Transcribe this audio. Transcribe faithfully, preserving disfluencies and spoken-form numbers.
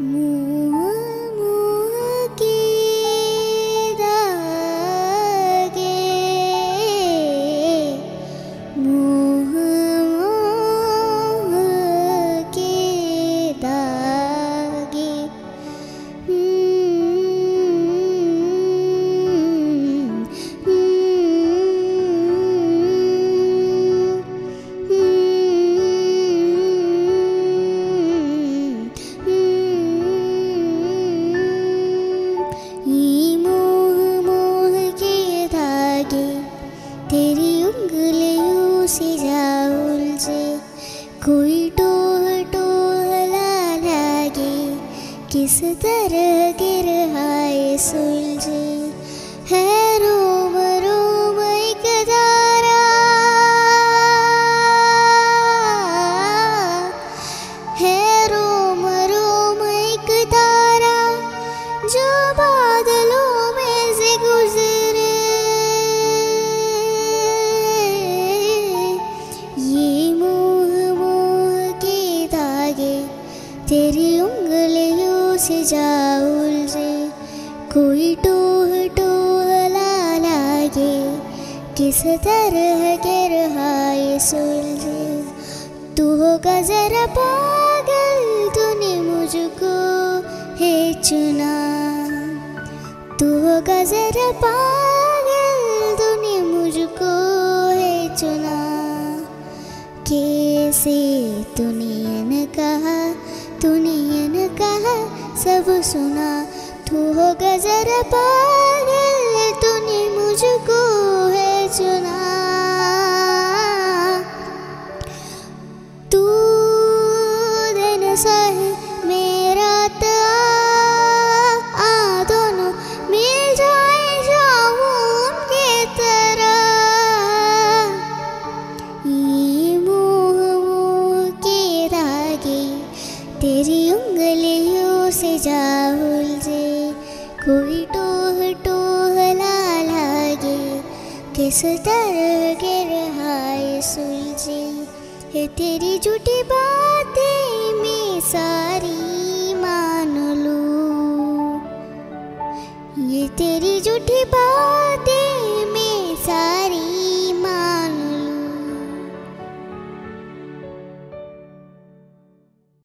मुँह मुँह के दागे, मुँह मुँह के दागे। तेरी उंगलियों से जा उलझे, कोई टोह टोहला लागे, किस तरह गिर हाय सुलझे। है रोम रोम एक धारा, है रोम रोम एक धारा, जो बादलों में से गुजरे। तेरी उंगलियों से जा उलझे, कोई टोह टोहला लागे, किस तरह गिर हाय सुलझे। तू होगा जरा पागल, तूने मुझको है चुना। तू होगा जरा पागल, तूने मुझको है चुना। कैसे तूने न कहा, तूने न कहा सब सुना। तू होगा जरा पागल, तूने मुझको है चुना। तू दिन सा है मेरा ता, आ दोनों मिल जाए जाऊं के तरह। ये मुँह मुँह के धागे, तेरी उंगलियों से जा उलझे, कोई टोह टोहला लागे, किस तरह गिर हाय सुलझे। है तेरी झूठी बातें में सा